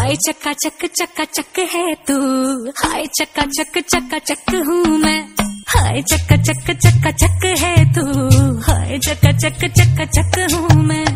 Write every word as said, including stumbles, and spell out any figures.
हाय चक्का चक चक्का चक है तू, हाय चक्का चक चक्का चक हूँ मैं। हाय चक्का चक चक्का चक है तू, हाय चक्का चक चक्का चक हूँ मैं।